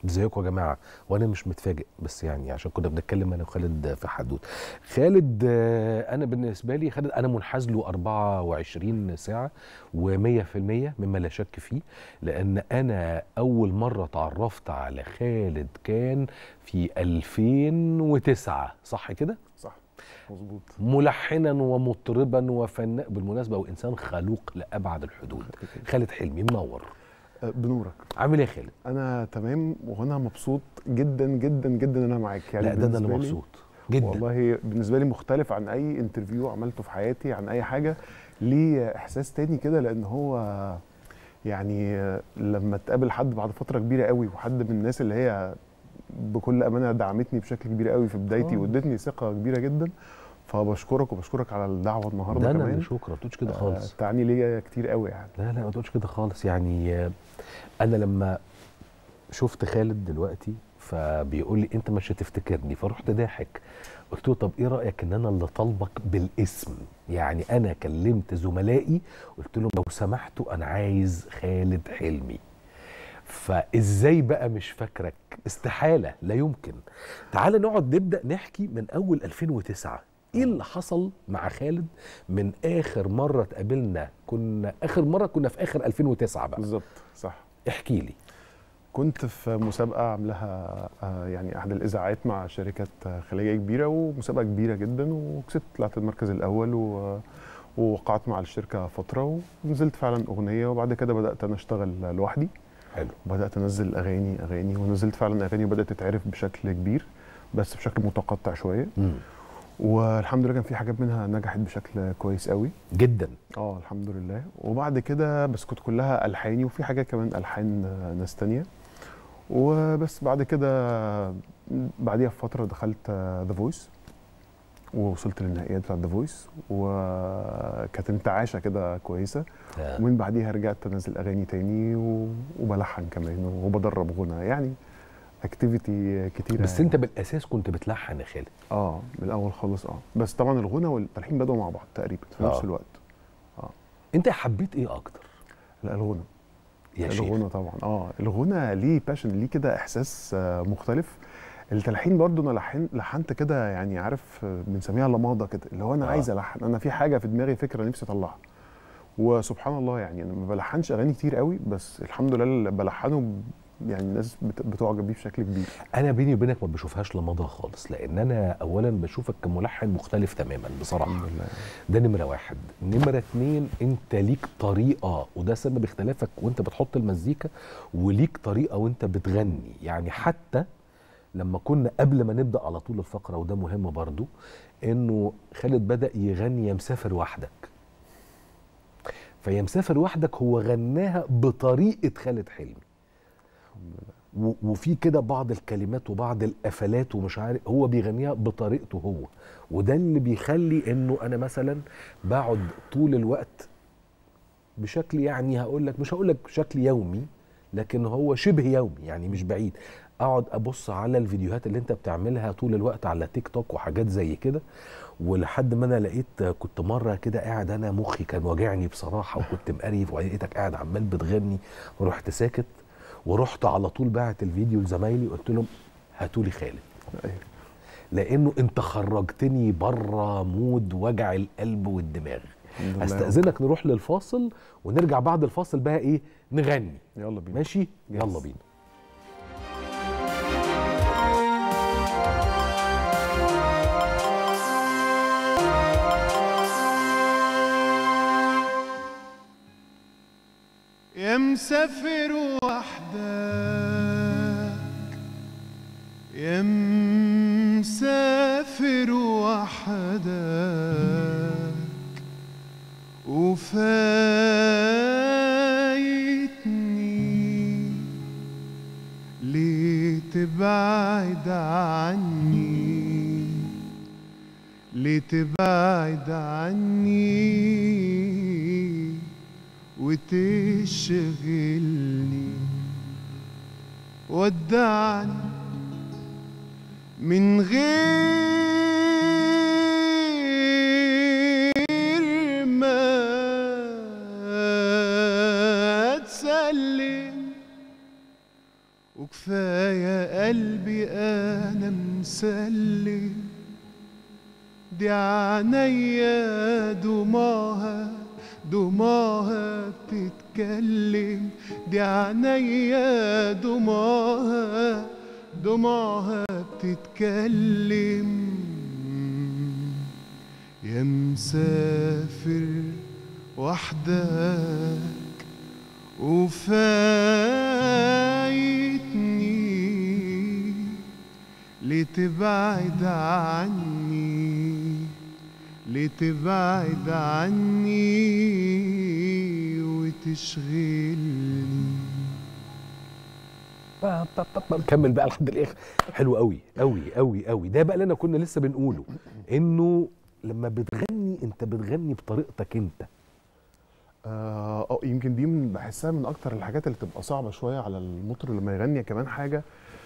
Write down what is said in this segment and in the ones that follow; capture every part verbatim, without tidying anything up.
ازيكم يا جماعه؟ وانا مش متفاجئ، بس يعني عشان كنا بنتكلم انا وخالد في حدود. خالد انا بالنسبه لي خالد انا منحاز له أربعة وعشرين ساعه ومية في المية مما لا شك فيه، لان انا اول مره تعرفت على خالد كان في ألفين وتسعة، صح كده؟ صح مظبوط. ملحنا ومطربا وفنان بالمناسبه، وانسان خلوق لابعد الحدود. خالد حلمي، منور. بنورك. عامل ايه يا خالد؟ انا تمام، وانا مبسوط جدا جدا جدا ان انا معاك. يعني لا ده انا اللي مبسوط جدا والله. بالنسبه لي مختلف عن اي انترفيو عملته في حياتي، عن اي حاجه. ليه احساس تاني كده، لان هو يعني لما تقابل حد بعد فتره كبيره قوي، وحد من الناس اللي هي بكل امانه دعمتني بشكل كبير قوي في بدايتي وادتني ثقه كبيره جدا، فبشكرك وبشكرك على الدعوه النهارده. ده كمان انا اللي شكرا، ما تقولش كده خالص. آه تعني ليا كتير قوي يعني. لا لا ما تقولش كده خالص. يعني انا لما شفت خالد دلوقتي فبيقول لي انت مش هتفتكرني، فرحت ضاحك قلت له طب ايه رايك ان انا اللي طالبك بالاسم؟ يعني انا كلمت زملائي قلت لهم لو سمحتوا انا عايز خالد حلمي. فازاي بقى مش فاكرك؟ استحاله، لا يمكن. تعال نقعد نبدا نحكي من اول ألفين وتسعة. ايه اللي حصل مع خالد من اخر مره اتقابلنا؟ كنا اخر مره كنا في اخر ألفين وتسعة بقى بالظبط. صح. احكي لي. كنت في مسابقه عاملاها يعني احد الاذاعات مع شركات خليجيه كبيره، ومسابقه كبيره جدا، وكسبت، طلعت المركز الاول، و ووقعت مع الشركه فتره، ونزلت فعلا اغنيه، وبعد كده بدات انا اشتغل لوحدي. حلو. بدات انزل اغاني اغاني ونزلت فعلا اغاني، وبدات تتعرف بشكل كبير بس بشكل متقطع شويه. مم. والحمد لله كان في حاجات منها نجحت بشكل كويس قوي جدا. اه الحمد لله. وبعد كده بس كنت كلها الحاني، وفي حاجات كمان الحان ناس تانيه. وبس بعد كده بعديها بفتره دخلت ذا فويس، ووصلت للنهائيات بتاعت ذا فويس، وكانت انتعاشه كده كويسه. آه. ومن بعديها رجعت انزل اغاني تاني، وبلحن كمان، وبدرب غنى، يعني اكتيفيتي كتيره. بس انت بالاساس كنت بتلحن يا خالد؟ اه من الاول خالص. اه بس طبعا الغنى والتلحين بدأوا مع بعض تقريبا في آه. نفس الوقت. اه انت حبيت ايه اكتر؟ لا الغنى. يا شيخ. الغنى طبعا. اه الغنى ليه باشن، ليه كده احساس آه مختلف. التلحين برضو انا لحن لحنت كده، يعني عارف بنسميها لماضه كده، اللي هو انا آه. عايز الحن، انا في حاجه في دماغي، فكره نفسي اطلعها. وسبحان الله يعني انا ما بلحنش اغاني كتير قوي، بس الحمد لله اللي بلحنه يعني الناس بتعجب بيه بشكل كبير. انا بيني وبينك ما بشوفهاش لمضة خالص، لان انا اولا بشوفك كملحن مختلف تماما بصراحه. الحمد لله. ده نمره واحد. نمره اتنين، انت ليك طريقه، وده سبب اختلافك وانت بتحط المزيكا، وليك طريقه وانت بتغني. يعني حتى لما كنا قبل ما نبدا على طول الفقره، وده مهم برضو، انه خالد بدا يغني يا مسافر وحدك. فيا مسافر وحدك هو غناها بطريقه خالد حلمي. وفي كده بعض الكلمات وبعض القفلات ومش عارف، هو بيغنيها بطريقته هو. وده اللي بيخلي انه انا مثلا بقعد طول الوقت بشكل، يعني هقول لك، مش هقول لك بشكل يومي، لكن هو شبه يومي، يعني مش بعيد، اقعد ابص على الفيديوهات اللي انت بتعملها طول الوقت على تيك توك وحاجات زي كده. ولحد ما انا لقيت، كنت مره كده قاعد انا مخي كان واجعني بصراحه، وكنت مقريف، ولقيتك قاعد عمال بتغني، ورحت ساكت، ورحت على طول باعت الفيديو لزمايلي قلت لهم هاتوا لي خالد. لانه انت خرجتني بره مود وجع القلب والدماغ. هستأذنك نروح للفاصل، ونرجع بعد الفاصل بقى ايه، نغني. يلا بينا. ماشي؟ يلا بينا. يا مسافر وحدك، يا مسافر وحدك، وفايتني ليه تبعد عني، ليه تبعد عني وتشغلني، ودعني من غير ما تسلم، وكفاية قلبي أنا مسلم، دي عينيا دموعها دموعها بتتكلم، دي عينيا دموعها دموعها بتتكلم. يا مسافر وحدك وفايتني، لتبعد عني لتبعد عني وتشغلني. كمل بقى لحد الاخر. حلو قوي قوي قوي قوي. ده بقى اللي انا كنا لسه بنقوله، انه لما بتغني انت بتغني بطريقتك انت. اه آه، يمكن دي من بحسها من اكتر الحاجات اللي تبقى صعبه شويه على المطرب لما يغني. كمان حاجه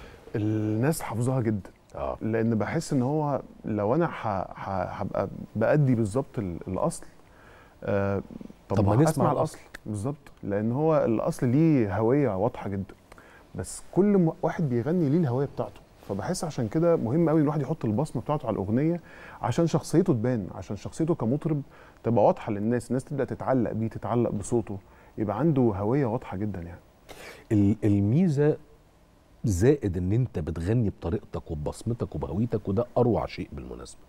الناس حافظاها جدا، اه لان بحس ان هو لو انا ح- ح- هبقى بأدي بالظبط ال- الاصل. آه طب, طب ما ما نسمع اسمع الأصل. الاصل بالظبط، لان هو الاصل ليه هويه واضحه جدا، بس كل م- واحد بيغني ليه الهويه بتاعته. فبحس عشان كده مهم قوي الواحد يحط البصمه بتاعته على الاغنيه، عشان شخصيته تبان، عشان شخصيته كمطرب تبقى واضحه للناس، الناس تبدا تتعلق بيه، تتعلق بصوته، يبقى عنده هويه واضحه جدا يعني. ال- الميزه زائد ان انت بتغني بطريقتك وببصمتك وبهويتك، وده اروع شيء بالمناسبه،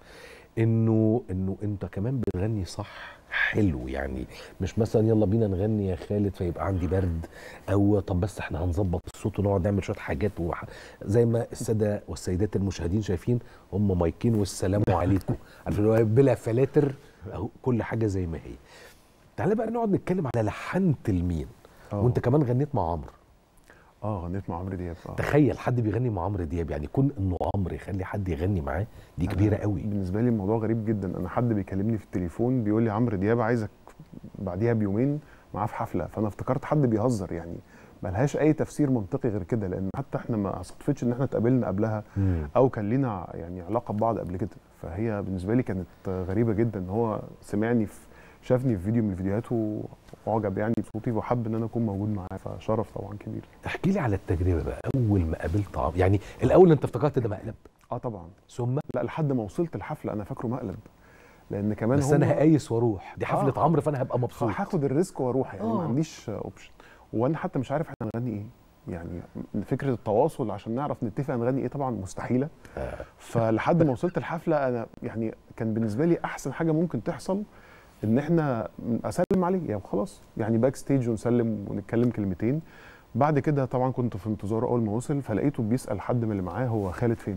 انه انه انت كمان بتغني صح حلو. يعني مش مثلا يلا بينا نغني يا خالد فيبقى عندي برد، او طب بس احنا هنظبط الصوت ونقعد نعمل شويه حاجات وح... زي ما الساده والسيدات المشاهدين شايفين هم مايكين والسلام عليكم، عارفين اللي هو بلا فلاتر، اهو كل حاجه زي ما هي. تعالى بقى نقعد نتكلم على لحنت لمين. اه وانت كمان غنيت مع عمرو. اه غنيت مع عمرو دياب. اه تخيل حد بيغني مع عمرو دياب، يعني كون انه عمرو يخلي حد يغني معاه، دي كبيره أنا قوي. بالنسبه لي الموضوع غريب جدا. انا حد بيكلمني في التليفون بيقول لي عمرو دياب عايزك بعديها بيومين معاه في حفله، فانا افتكرت حد بيهزر يعني، ملهاش اي تفسير منطقي غير كده، لان حتى احنا ما صدفتش ان احنا اتقابلنا قبلها مم. او كان لينا يعني علاقه ببعض قبل كده. فهي بالنسبه لي كانت غريبه جدا ان هو سمعني في شافني في فيديو من الفيديوهات واعجب يعني بصوتي وحب ان انا اكون موجود معاه، فشرف طبعا كبير. احكي لي على التجربه بقى اول ما قابلت عمرو. يعني الاول انت افتكرت ده مقلب، اه طبعا. ثم لا لحد ما وصلت الحفله انا فاكره مقلب، لان كمان بس هم انا هقايس واروح دي حفله آه عمرو فانا هبقى مبسوط. هاخد الريسك واروح يعني، آه. ما عنديش اوبشن، وانا حتى مش عارف احنا هنغني ايه. يعني فكره التواصل عشان نعرف نتفق هنغني ايه طبعا مستحيله. آه. فلحد ما وصلت الحفله انا يعني كان بالنسبه لي احسن حاجه ممكن تحصل ان احنا اسلم عليه يعني خلاص، يعني باك ستيج ونسلم ونتكلم كلمتين. بعد كده طبعا كنت في انتظاره اول ما وصل، فلقيته بيسال حد من اللي معاه هو خالد فين،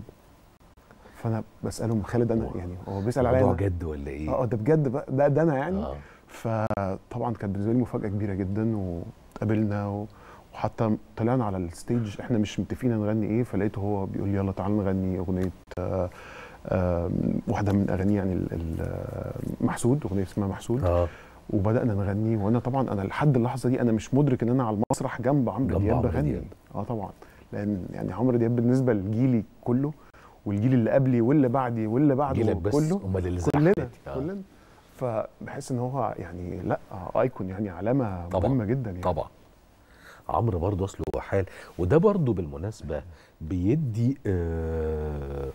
فانا بساله خالد انا يعني هو بيسال عليا الموضوع أنا. جد ولا ايه؟ اه ده بجد بقى، ده, ده انا يعني. آه. فطبعا كانت بالنسبه لي مفاجاه كبيره جدا، واتقابلنا و... وحتى طلعنا على الستيج احنا مش متفقين هنغني ايه، فلقيته هو بيقول لي يلا تعالى نغني اغنيه آه آه واحده من اغاني يعني ال- ال- محسود، اغنيه اسمها محسود. اه وبدانا نغني، وانا طبعا انا لحد اللحظه دي انا مش مدرك ان انا على المسرح جنب عمرو جنب دياب عمرو بغني. دياب. اه طبعا، لان يعني عمرو دياب بالنسبه لجيلي كله والجيل اللي قبلي واللي بعدي واللي بعده جيلك بس كله امال اللي زي كلنا حياتي. آه. كلنا. فبحس ان هو يعني لا ايكون يعني علامه طبعا مهمه جدا يعني. طبعا. عمرو برضه اصله حال، وده برضه بالمناسبه بيدي آه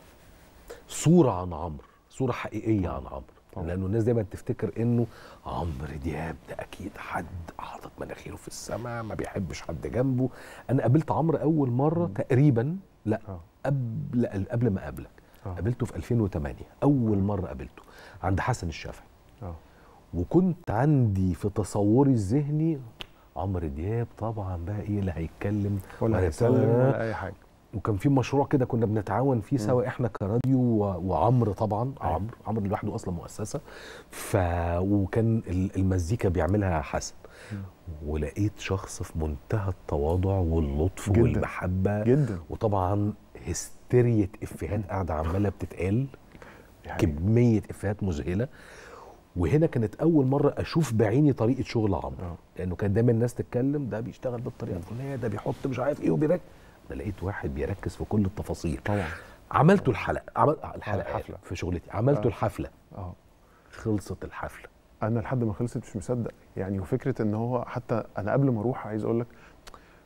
صوره عن عمرو، صوره حقيقيه عن عمرو. طبعا. لانه الناس دايما تفتكر انه عمرو دياب ده اكيد حد حاطط مناخيره في السماء ما بيحبش حد جنبه. انا قابلت عمرو اول مره مم. تقريبا لا اه قبل قبل ما اقابلك، اه قابلته في ألفين وثمانية اول مره قابلته عند حسن الشافعي. اه وكنت عندي في تصوري الذهني عمرو دياب طبعا بقى ايه اللي هيتكلم ولا هيسلم ولا اي حاجه. وكان في مشروع كده كنا بنتعاون فيه سوا احنا كراديو و- وعمرو طبعا. أيوة. عمرو عمرو لوحده اصلا مؤسسه. ف وكان ال- المزيكا بيعملها حسن. مم. ولقيت شخص في منتهى التواضع واللطف جداً. والمحبه، جدا وطبعا هستيرية افيهات قاعده عماله بتتقال، يعني كميه افيهات مذهله. وهنا كانت اول مره اشوف بعيني طريقه شغل عمرو، اه لانه كان دايما الناس تتكلم ده بيشتغل بالطريقه الفلانيه، ده بيحط مش عارف ايه وبيركز. انا لقيت واحد بيركز في كل التفاصيل. طبعا. عملته الحلقه عمل الحلقه الحفلة. في شغلتي عملته آه. الحفله، اه خلصت الحفله. انا لحد ما خلصت مش مصدق يعني. وفكره ان هو حتى انا قبل ما اروح عايز اقول لك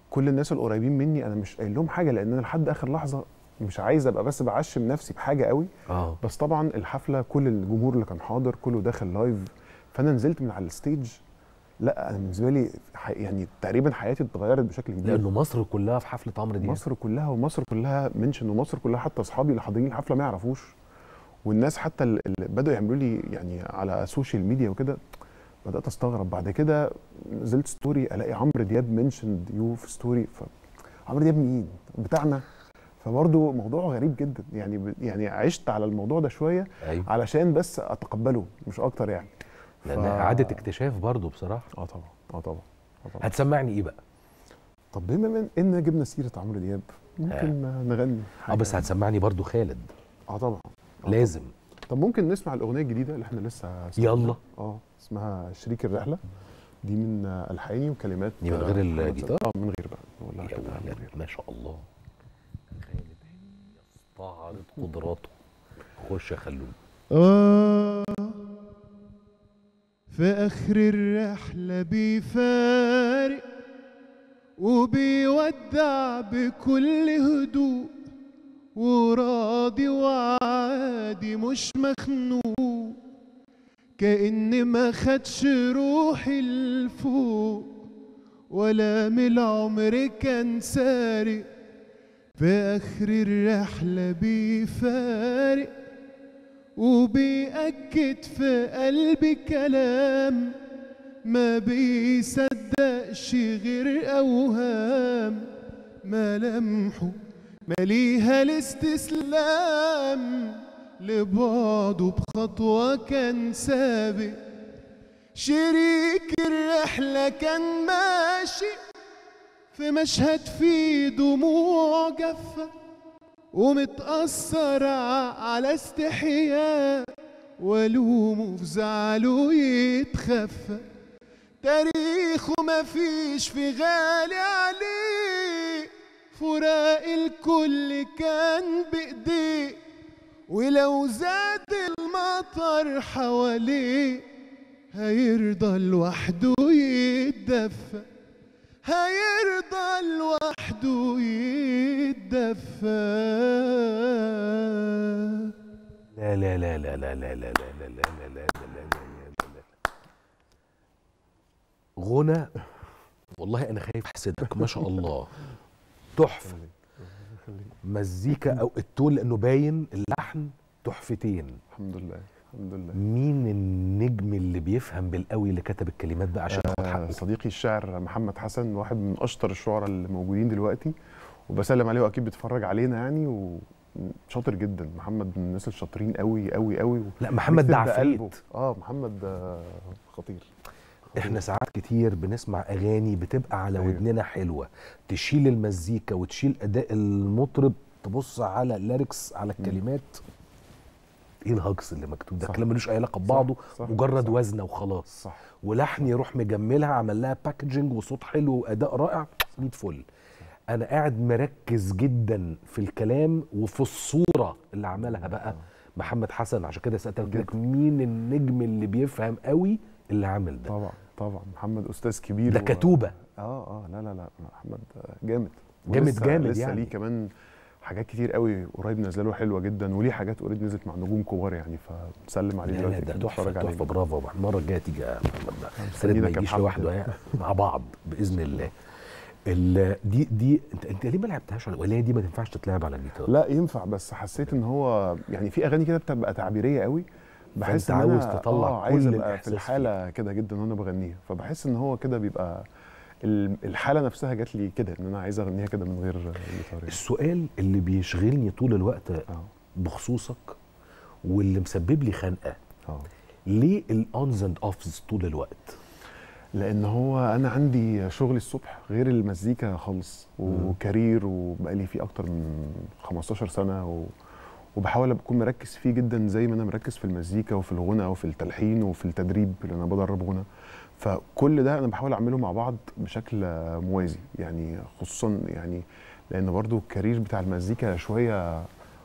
كل الناس القريبين مني انا مش قايل لهم حاجه، لان انا لحد اخر لحظه مش عايز ابقى بس بعشم نفسي بحاجه قوي. اه بس طبعا الحفله كل الجمهور اللي كان حاضر كله داخل لايف، فانا نزلت من على الستيج، لا انا بالنسبه لي يعني تقريبا حياتي اتغيرت بشكل كبير. لانه مصر كلها في حفله عمرو دياب. مصر كلها، ومصر كلها منشن، ومصر كلها حتى اصحابي اللي حاضرين الحفله ما يعرفوش، والناس حتى اللي بدأوا يعملوا لي يعني على السوشيال ميديا وكده، بدأت استغرب. بعد كده نزلت ستوري الاقي عمرو دياب منشن يو في ستوري، ف عمرو دياب مين بتاعنا؟ فبرضه موضوع غريب جدا يعني، يعني عشت على الموضوع ده شويه أيوة. علشان بس اتقبله مش اكتر يعني. لان ف... اعاده اكتشاف برضه بصراحه. اه طبعا اه طبعا اه طبعا. هتسمعني ايه بقى؟ طب بما ان جبنا سيره عمرو دياب ممكن آه. نغني اه بس هتسمعني برضه خالد. اه طبعا آه لازم. طبعا. طب ممكن نسمع الاغنيه الجديده اللي احنا لسه يلا. اه اسمها شريك الرحله، دي من الحاني وكلمات. دي من غير الجيتار؟ اه من غير بقى والله. يا ولد ما شاء الله، خالد يستعرض قدراته. خش يا خلود. آه في آخر الرحلة بيفارق وبيودع بكل هدوء، وراضي وعادي مش مخنوق، كأن ما خدش روحي لفوق ولا من العمر كان سارق. في آخر الرحلة بيفارق وبيأكد في قلبي كلام ما بيصدقش غير أوهام، ملامحه مليها الاستسلام، لبعده بخطوة كان سابق. شريك الرحلة كان ماشي في مشهد فيه دموع جافة ومتأثر على استحياء، ولومه في زعله يتخفى. تاريخه مفيش في غالي عليه، فراق الكل كان بإيديه، ولو زاد المطر حواليه هيرضى لوحده يتدفى، هيرضى لوحده يتدفى. لا لا لا لا لا لا لا لا لا لا لا لا لا لا غنى، والله انا خايف احسدك. ما شاء الله تحفه. مزيكا او التون لانه باين، اللحن تحفتين. الحمد لله الحمد لله. مين النجم اللي بيفهم بالقوي اللي كتب الكلمات بقى عشان ياخد حقه؟ صديقي الشاعر محمد حسن، واحد من اشطر الشعراء اللي موجودين دلوقتي، وبسلم عليه واكيد بيتفرج علينا يعني، وشاطر جدا. محمد من الناس الشاطرين قوي قوي قوي. لا محمد ده عفريت. اه محمد خطير. احنا ساعات كتير بنسمع اغاني بتبقى على أيوه. ودننا حلوه، تشيل المزيكا وتشيل اداء المطرب، تبص على الليركس على الكلمات، ايه الهجص اللي مكتوب ده؟ كلام ملوش اي علاقه ببعضه، مجرد وزنه وخلاص. صح. ولحن يروح مجملها، عمل لها باكجينج وصوت حلو واداء رائع، مية فل. انا قاعد مركز جدا في الكلام وفي الصوره اللي عملها بقى محمد حسن. عشان كده سالتك مين النجم اللي بيفهم قوي اللي عامل ده؟ طبعا طبعا محمد استاذ كبير. ده كتوبه. اه اه لا لا لا محمد جامد جامد جامد لسه يعني. ليه كمان حاجات كتير قوي قريب نازله له حلوه جدا، وليه حاجات قريب نزلت مع نجوم كبار يعني، فسلم عليه دلوقتي. لا ده تحفه تحفه، برافو. المره الجايه تيجي يا محمد بقى، ما يجيش لوحده يعني، مع بعض باذن الله. دي دي انت انت ليه ما لعبتهاش ولا هي دي ما تنفعش تتلعب على الجيتار؟ لا ينفع، بس حسيت ان هو يعني في اغاني كده بتبقى تعبيريه قوي، بحس ان عاوز تطلع آه عايز ابقى في الحاله كده جدا وانا بغنيها، فبحس ان هو كده بيبقى الحاله نفسها جات لي كده ان انا عايز اغنيها كده من غير جيتار. السؤال اللي بيشغلني طول الوقت آه. بخصوصك واللي مسبب لي خنقه، اه ليه الاونز اند اوفز طول الوقت؟ لان هو انا عندي شغلي الصبح غير المزيكا خالص، وكارير وبقالي فيه اكتر من خمستاشر سنه، و... وبحاول اكون مركز فيه جدا زي ما انا مركز في المزيكا وفي الغنى وفي التلحين وفي التدريب اللي انا بدرب غنى. فكل ده انا بحاول اعمله مع بعض بشكل موازي يعني، خصوصا يعني لان برضو الكارير بتاع المزيكا شويه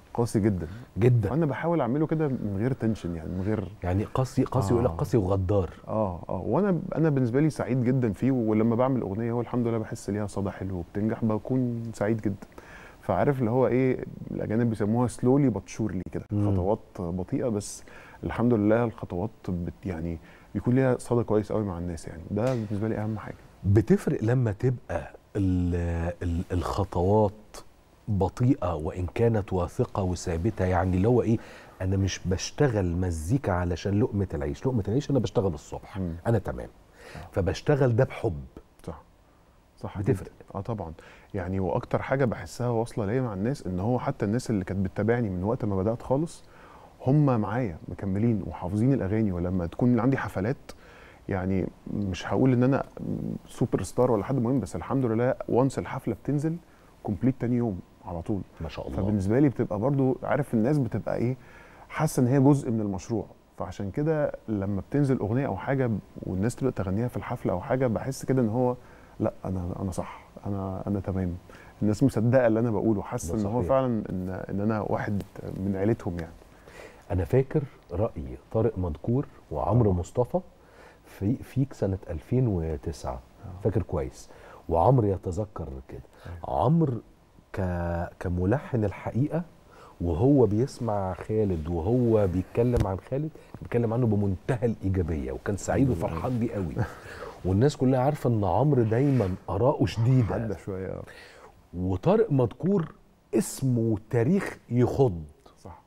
قاسي جدا جدا. فانا بحاول اعمله كده من غير تنشن، يعني من غير يعني قاسي قاسي آه. يقول لك قاسي وغدار. اه اه وانا انا بالنسبه لي سعيد جدا فيه، ولما بعمل اغنيه هو الحمد لله بحس ليها صدى حلو وبتنجح بكون سعيد جدا. فعارف اللي هو ايه الاجانب بيسموها سلولي باتشورلي كده، خطوات بطيئه بس الحمد لله الخطوات بت يعني بيكون ليها صدى كويس قوي مع الناس، يعني ده بالنسبه لي اهم حاجه. بتفرق لما تبقى ال ال الخطوات بطيئه وان كانت واثقه وثابته، يعني اللي هو ايه انا مش بشتغل مزيكا علشان لقمه العيش، لقمه العيش انا بشتغل الصبح مم. انا تمام، فبشتغل ده بحب. صح صح بتفرق. جداً. اه طبعا يعني، واكتر حاجه بحسها واصله ليا مع الناس ان هو حتى الناس اللي كانت بتتابعني من وقت ما بدات خالص هم معايا مكملين وحافظين الاغاني، ولما تكون عندي حفلات يعني مش هقول ان انا سوبر ستار ولا حد مهم، بس الحمد لله وانس الحفله بتنزل كومبليت تاني يوم على طول ما شاء الله. فبالنسبه لي بتبقى برضو عارف الناس بتبقى ايه حاسه ان هي جزء من المشروع، فعشان كده لما بتنزل اغنيه او حاجه والناس تبدا تغنيها في الحفله او حاجه بحس كده ان هو لا انا انا صح، انا انا تمام، الناس مصدقه اللي انا بقوله، حاسه ان هو فعلا ان ان انا واحد من عيلتهم يعني. انا فاكر راي طارق مدكور وعمرو مصطفى في فيك سنه ألفين وتسعة، فاكر كويس، وعمرو يتذكر كده. عمرو ك كملحن الحقيقه وهو بيسمع خالد وهو بيتكلم عن خالد بيتكلم عنه بمنتهى الايجابيه، وكان سعيد وفرحان بيه قوي. والناس كلها عارفه ان عمرو دايما اراءه شديده حد شويه. وطارق مدكور اسمه وتاريخ يخض، صح.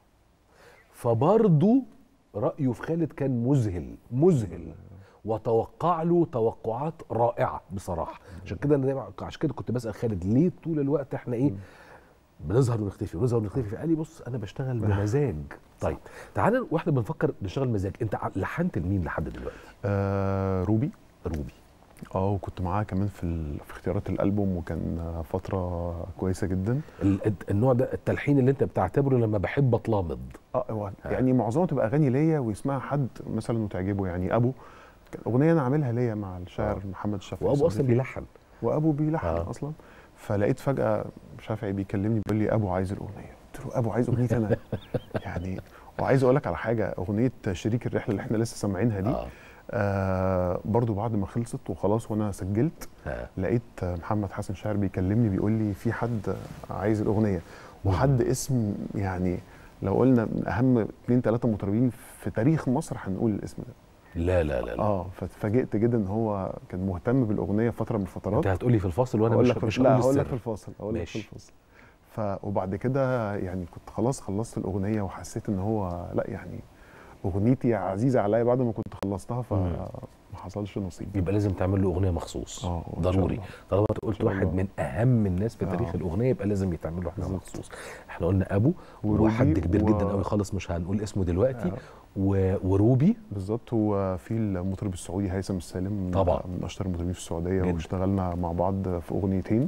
فبرضه رايه في خالد كان مذهل مذهل وتوقع له توقعات رائعه بصراحه. عشان كده انا دايما عشان كده كنت بسال خالد ليه طول الوقت احنا ايه بنظهر ونختفي ونظهر ونختفي، قال لي بص انا بشتغل بمزاج. طيب تعالى واحنا بنفكر نشتغل مزاج، انت لحنت لمين لحد دلوقتي؟ آه روبي. روبي اه وكنت معاها كمان في, ال... في اختيارات الالبوم، وكان فتره كويسه جدا. النوع ده التلحين اللي انت بتعتبره لما بحب اتلامض. اه يعني معظمها تبقى اغاني ليا ويسمعها حد مثلا وتعجبه، يعني ابو اغنيه انا عاملها ليا مع الشاعر آه. محمد الشافعي، وابو اصلا بيلحن وابو بيلحن آه. اصلا. فلقيت فجاه شافعي بيكلمني بيقول لي ابو عايز الاغنيه، قلت له ابو عايز اغنيتي انا يعني. وعايز اقول لك على حاجه، اغنيه شريك الرحله اللي احنا لسه سامعينها دي آه. آه برضو بعد ما خلصت وخلاص وانا سجلت آه. لقيت محمد حسن شاعر بيكلمني بيقول لي في حد عايز الاغنيه، وحد اسم يعني لو قلنا من اهم اثنين ثلاثه مطربين في تاريخ مصر هنقول الاسم ده. لا لا لا, لا. اه فاتفاجئت جدا ان هو كان مهتم بالاغنيه فتره من الفترات. انت هتقولي في الفاصل وانا مش مش لا هقول لك في الفاصل هقول لك في الفاصل. ف وبعد كده يعني كنت خلاص خلصت الاغنيه وحسيت ان هو لا يعني اغنيتي عزيزه عليا بعد ما كنت خلصتها فما حصلش نصيب. يبقى لازم تعمل له اغنيه مخصوص اه ضروري. طالما انت قلت واحد من اهم الناس في تاريخ آه. الاغنيه يبقى لازم يتعمل له حاجه مخصوص. احنا قلنا ابو وحد كبير و... جدا قوي خالص مش هنقول اسمه دلوقتي آه. و... وروبي بالظبط. وفي المطرب السعودي هيثم السالم طبعا من اشطر المطربين في السعوديه جدا. واشتغلنا مع بعض في اغنيتين.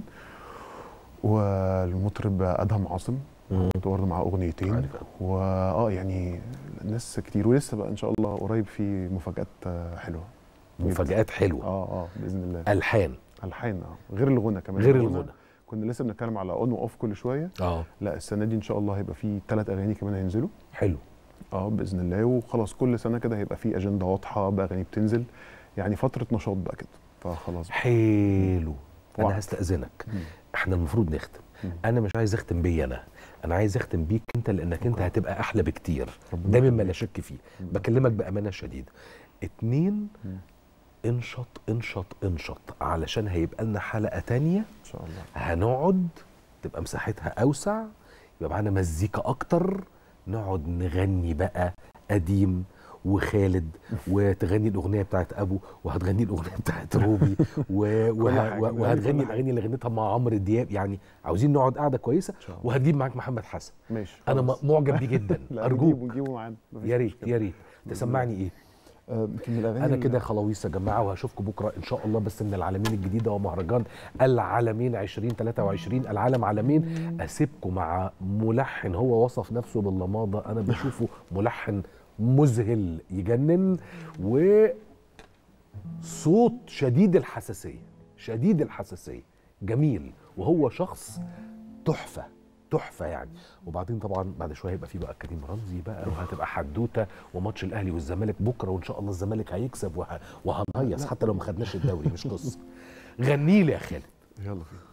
والمطرب ادهم عاصم كنت برضه معاه اغنيتين. واه يعني ناس كتير، ولسه بقى ان شاء الله قريب في مفاجآت حلوه. مفاجآت حلوه اه اه باذن الله. الحان الحان اه غير الغنى كمان. غير الغنى كنا لسه بنتكلم على اون واوف كل شويه. اه لا السنه دي ان شاء الله هيبقى في ثلاث اغاني كمان هينزلوا. حلو اه باذن الله. وخلاص كل سنه كده هيبقى في اجنده واضحه باغاني بتنزل، يعني فتره نشاط بقى كده. فخلاص حلو. انا هستأذنك مم. احنا المفروض نختم. مم. انا مش عايز اختم بيا انا انا عايز اختم بيك انت، لانك انت هتبقى احلى بكتير، ده مما لا شك فيه. مم. بكلمك بامانه شديده. اتنين مم. انشط انشط انشط علشان هيبقى لنا حلقه تانية ان شاء الله. هنقعد تبقى مساحتها اوسع، يبقى معانا مزيكا اكتر، نقعد نغني بقى قديم وخالد، وتغني الاغنيه بتاعت ابو، وهتغني الاغنيه بتاعت روبي، وه... وهتغني الاغاني اللي غنيتها مع عمرو دياب. يعني عاوزين نقعد قعده كويسه، وهتجيب معاك محمد حسن. ماشي انا معجب بيه جدا. ارجوك نجيبه معانا. يا ريت يا ريت. تسمعني ايه؟ آه انا كده خلاويص يا جماعه، وهشوفكم بكره ان شاء الله، بس من العالمين الجديده ومهرجان العالمين عشرين ثلاثة وعشرين. العالم عالمين. اسيبكم مع ملحن هو وصف نفسه باللماضه، انا بشوفه ملحن مذهل يجنن، وصوت شديد الحساسيه شديد الحساسيه جميل، وهو شخص تحفه تحفه يعني. وبعدين طبعا بعد شويه هيبقى في بقى كريم رمزي بقى، وهتبقى حدوته، وماتش الاهلي والزمالك بكره، وان شاء الله الزمالك هيكسب وه... وهنهيص حتى لو ما خدناش الدوري مش قصه. غني لي يا خالد. يلا فينا.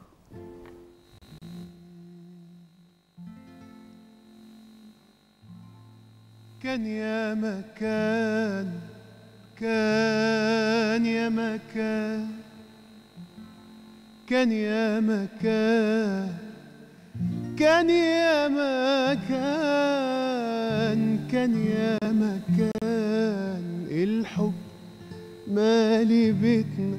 كان يا مكان، كان يا مكان، كان يا مكان، كان يا مكان، كان يا مكان الحب مالي بيتنا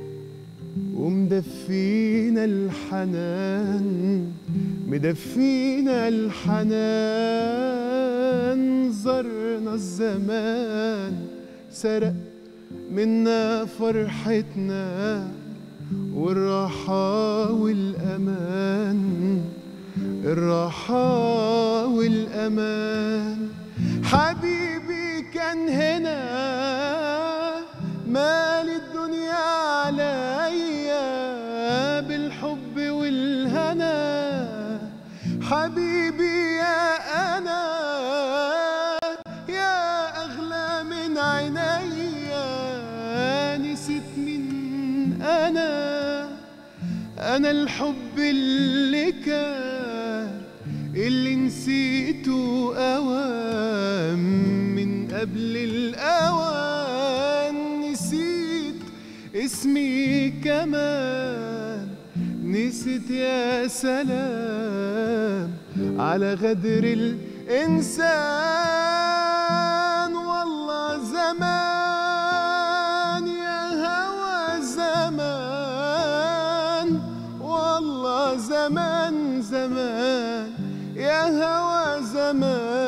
ومدفينا الحنان، مدفينا الحنان. زرنا الزمان سرق منا فرحتنا والراحة والأمان، الراحة والأمان. حبيبي كان هنا مال الدنيا عليا بالحب والهنا. حبيبي يا أنا يا أغلى من عينيا، نسيت من أنا، أنا الحب اللي كان اللي نسيته أوام من قبل الأوان. نسيت اسمي كمان، نسيت يا سلام على غدر الإنسان. والله زمان يا هوى زمان، والله زمان زمان يا هوى زمان.